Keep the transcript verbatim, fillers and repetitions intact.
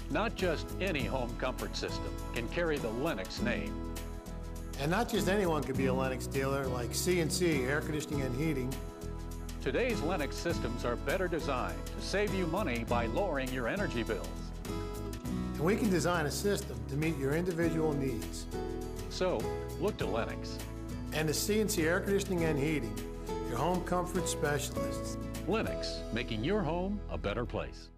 Not just any home comfort system can carry the Lennox name. And not just anyone could be a Lennox dealer, like C and C Air Conditioning and Heating. Today's Lennox systems are better designed to save you money by lowering your energy bills. And we can design a system to meet your individual needs. So, look to Lennox. And the C and C Air Conditioning and Heating, your home comfort specialists. Lennox, making your home a better place.